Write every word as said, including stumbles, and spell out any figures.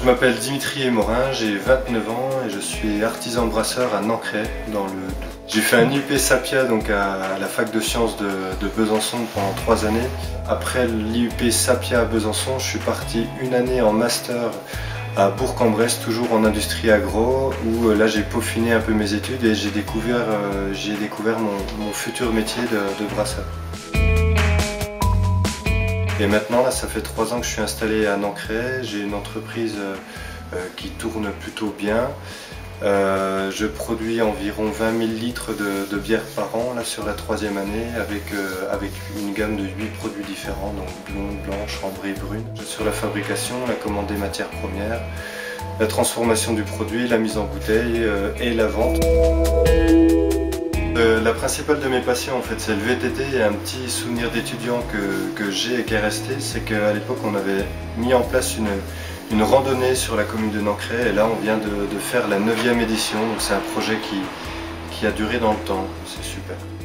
Je m'appelle Dimitri Morin, j'ai vingt-neuf ans et je suis artisan brasseur à Nancray dans le Doubs. J'ai fait un I U P SAPIA donc à la fac de sciences de, de Besançon pendant trois années. Après l'I U P SAPIA à Besançon, je suis parti une année en master à Bourg-en-Bresse, toujours en industrie agro, où là j'ai peaufiné un peu mes études et j'ai découvert, euh, j'ai découvert mon, mon futur métier de, de brasseur. Et maintenant, là, ça fait trois ans que je suis installé à Nancray. J'ai une entreprise euh, qui tourne plutôt bien. Euh, je produis environ vingt mille litres de, de bière par an là, sur la troisième année avec, euh, avec une gamme de huit produits différents, donc blonde, blanche, ambrée, brune. Sur la fabrication, la commande des matières premières, la transformation du produit, la mise en bouteille euh, et la vente. Euh, la principale de mes passions en fait c'est le V T T et un petit souvenir d'étudiant que, que j'ai et qui est resté, c'est qu'à l'époque on avait mis en place une, une randonnée sur la commune de Nancray et là on vient de, de faire la neuvième édition, donc c'est un projet qui, qui a duré dans le temps, c'est super.